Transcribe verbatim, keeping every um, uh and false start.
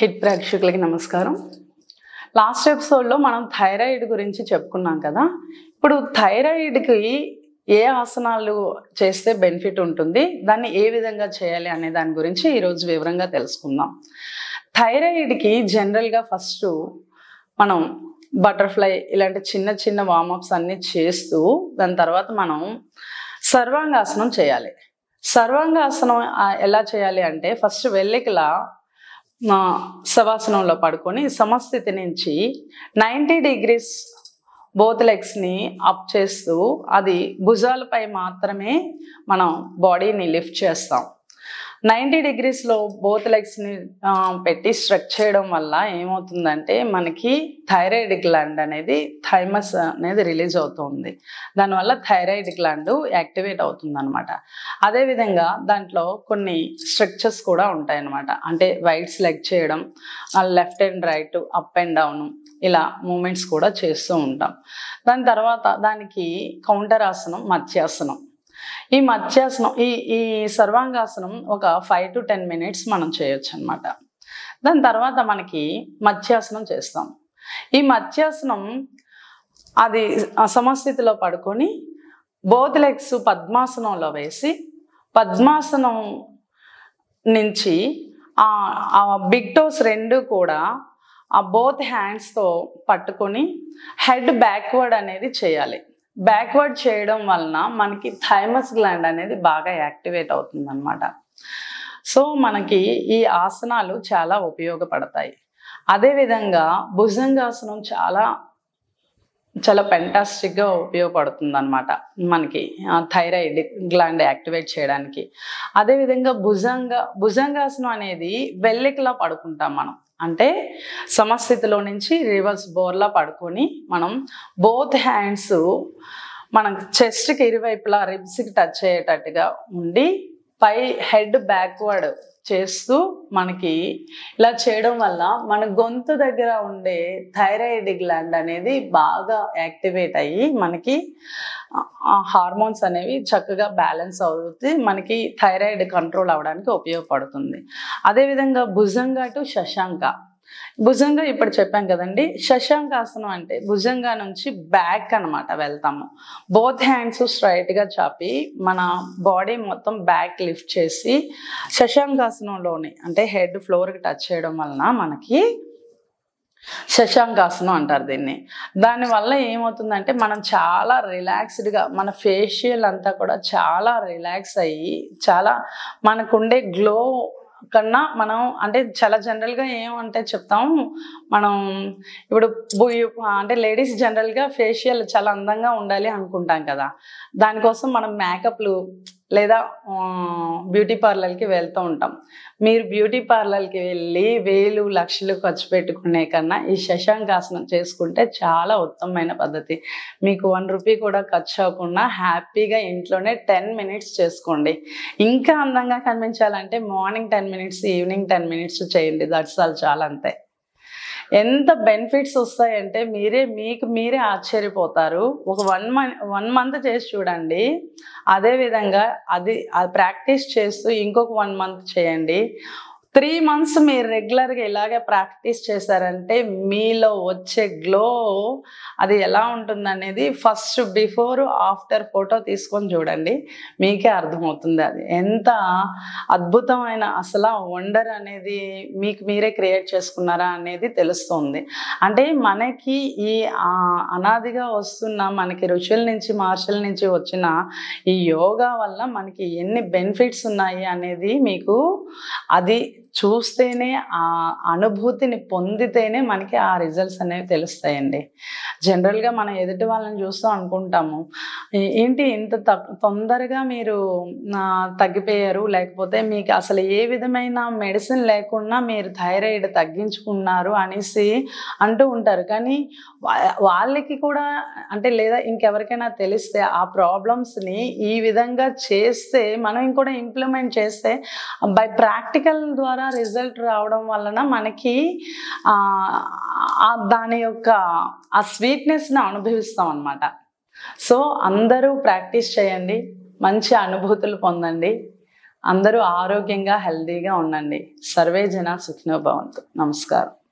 Hit ప్రేక్షకులకి నమస్కారం. Last ఎపిసోడ్లో మనం థైరాయిడ్ గురించి చెప్పుకున్నాం కదా. ఇప్పుడు థైరాయిడ్కి ఏ ఆసనాలు చేస్తే బెనిఫిట్ ఉంటుంది, దాన్ని ఏ విధంగా చేయాలి అనే దాని గురించి ఈరోజు వివరంగా తెలుసుకుందాం. థైరాయిడ్కి జనరల్గా ఫస్ట్ మనం బటర్ఫ్లై ఇలాంటి చిన్న చిన్న వార్మప్స్ అన్నీ చేస్తూ దాని తర్వాత మనం సర్వాంగాసనం చేయాలి. సర్వాంగాసనం ఎలా చేయాలి అంటే ఫస్ట్ వెల్లికలా శవాసనంలో పడుకొని సమస్థితి నుంచి నైంటీ డిగ్రీస్ బోత్ లెగ్స్ని అప్ చేస్తూ అది భుజాలపై మాత్రమే మనం బాడీని లిఫ్ట్ చేస్తాం. నైంటీ డిగ్రీస్లో బోత్ లెగ్స్ని పెట్టి స్ట్రెచ్ చేయడం వల్ల ఏమవుతుందంటే మనకి థైరాయిడ్ గ్లాండ్ అనేది థైమస్ అనేది రిలీజ్ అవుతుంది. దానివల్ల థైరాయిడ్ గ్లాండ్ యాక్టివేట్ అవుతుంది అనమాట. అదేవిధంగా దాంట్లో కొన్ని స్ట్రెచెస్ కూడా ఉంటాయి అన్నమాట. అంటే వైట్స్ లెగ్ చేయడం, left and right, up and down, ఇలా మూమెంట్స్ కూడా చేస్తూ ఉంటాం. దాని తర్వాత దానికి కౌంటర్ ఆసనం మత్స్యాసనం. ఈ మత్స్యాసనం ఈ ఈ సర్వాంగాసనం ఒక ఫైవ్ టు టెన్ మినిట్స్ మనం చేయొచ్చు అనమాట. దాని తర్వాత మనకి మత్స్యాసనం చేస్తాం. ఈ మత్స్యాసనం అది సమస్థితిలో పడుకొని బోత్ లెగ్స్ పద్మాసనంలో వేసి పద్మాసనం నుంచి ఆ బిగ్ టోస్ రెండు కూడా ఆ బోత్ హ్యాండ్స్తో పట్టుకొని హెడ్ బ్యాక్వర్డ్ అనేది చేయాలి. బ్యాక్వర్డ్ చేయడం వలన మనకి థైమస్ గ్లాండ్ అనేది బాగా యాక్టివేట్ అవుతుంది అనమాట. సో మనకి ఈ ఆసనాలు చాలా ఉపయోగపడతాయి. అదేవిధంగా భుజంగాసనం చాలా చాలా ఫెంటాస్టిక్గా ఉపయోగపడుతుంది అనమాట మనకి థైరాయిడ్ గ్లాండ్ యాక్టివేట్ చేయడానికి. అదేవిధంగా భుజంగ భుజంగాసనం అనేది వెల్లికలా పడుకుంటాం మనం. అంటే సమస్థితిలో నుంచి రివర్స్ బోర్లా పడుకొని మనం బోత్ హ్యాండ్స్ మనం చెస్ట్కి ఇరువైపులా రిబ్స్కి టచ్ అయ్యేటట్టుగా ఉండి పై హెడ్ బ్యాక్వర్డ్ చేస్తూ మనకి ఇలా చేయడం వల్ల మన గొంతు దగ్గర ఉండే థైరాయిడ్ గ్లాండ్ అనేది బాగా యాక్టివేట్ అయ్యి మనకి హార్మోన్స్ అనేవి చక్కగా బ్యాలెన్స్ అవుతుంది. మనకి థైరాయిడ్ కంట్రోల్ అవ్వడానికి ఉపయోగపడుతుంది. అదేవిధంగా భుజంగా టు శశాంక. భుజంగా ఇప్పుడు చెప్పాం కదండి. శశాంకాసనం అంటే భుజంగా నుంచి బ్యాక్ అనమాట వెళ్తాము. బోత్ హ్యాండ్స్ స్ట్రైట్గా చాపి మన బాడీ మొత్తం బ్యాక్ లిఫ్ట్ చేసి శశాంకాసనంలోనే అంటే హెడ్ ఫ్లోర్కి టచ్ చేయడం వలన మనకి శశాంకాసనం అంటారు దీన్ని. దానివల్ల ఏమవుతుందంటే మనం చాలా రిలాక్స్డ్గా మన ఫేషియల్ అంతా కూడా చాలా రిలాక్స్ అయ్యి చాలా మనకుండే గ్లో కన్నా మనం అంటే చాలా జనరల్గా ఏమంటే చెప్తాం మనం ఇప్పుడు అంటే లేడీస్ జనరల్గా ఫేషియల్ చాలా అందంగా ఉండాలి అనుకుంటాం కదా. దానికోసం మనం మేకప్లు లేదా బ్యూటీ పార్లర్కి వెళ్తూ ఉంటాం. మీరు బ్యూటీ పార్లర్కి వెళ్ళి వేలు లక్షలు ఖర్చు పెట్టుకునే కన్నా ఈ శశాంకాసనం చేసుకుంటే చాలా ఉత్తమమైన పద్ధతి. మీకు వన్ రూపీ కూడా ఖర్చు అవ్వకుండా హ్యాపీగా ఇంట్లోనే టెన్ మినిట్స్ చేసుకోండి. ఇంకా అందంగా కనిపించాలంటే morning ten minutes evening ten minutes చేయండి. దట్స్ ఆల్, చాలా అంతే. ఎంత బెనిఫిట్స్ వస్తాయంటే మీరే మీకు మీరే ఆశ్చర్యపోతారు. ఒక వన్ మంత్ వన్ మంత్ చేసి చూడండి. అదేవిధంగా అది అది ప్రాక్టీస్ చేస్తూ ఇంకొక వన్ మంత్ చేయండి. త్రీ మంత్స్ మీరు రెగ్యులర్గా ఇలాగే ప్రాక్టీస్ చేశారంటే మీలో వచ్చే గ్లో అది ఎలా ఉంటుందనేది ఫస్ట్ బిఫోర్ ఆఫ్టర్ ఫోటో తీసుకొని చూడండి, మీకే అర్థమవుతుంది అది ఎంత అద్భుతమైన అసలు వండర్ అనేది మీకు మీరే క్రియేట్ చేసుకున్నారా అనేది తెలుస్తుంది. అంటే మనకి ఈ అనాదిగా వస్తున్న మనకి ఋషుల నుంచి మహర్షుల నుంచి వచ్చిన ఈ యోగా వల్ల మనకి ఎన్ని బెనిఫిట్స్ ఉన్నాయి అనేది మీకు అది చూస్తేనే ఆ అనుభూతిని పొందితేనే మనకి ఆ రిజల్ట్స్ అనేవి తెలుస్తాయండి. జనరల్గా మనం ఎదుటి వాళ్ళని చూస్తూ అనుకుంటాము ఏంటి ఇంత తొందరగా మీరు తగ్గిపోయారు, లేకపోతే మీకు అసలు ఏ విధమైన మెడిసిన్ లేకుండా మీరు థైరాయిడ్ తగ్గించుకున్నారు అనేసి అంటూ ఉంటారు. కానీ వాళ్ళకి కూడా అంటే లేదా ఇంకెవరికైనా తెలిస్తే ఆ ప్రాబ్లమ్స్ని ఈ విధంగా చేస్తే మనం కూడా ఇంప్లిమెంట్ చేస్తే బై ప్రాక్టికల్ ద్వారా రిజల్ట్ రావడం వలన మనకి దాని యొక్క ఆ స్వీట్నెస్ని అనుభవిస్తాం అన్నమాట. సో అందరూ ప్రాక్టీస్ చేయండి, మంచి అనుభూతులు పొందండి. అందరూ ఆరోగ్యంగా హెల్దీగా ఉండండి. సర్వే జన సుఖినో భవంతు. నమస్కారం.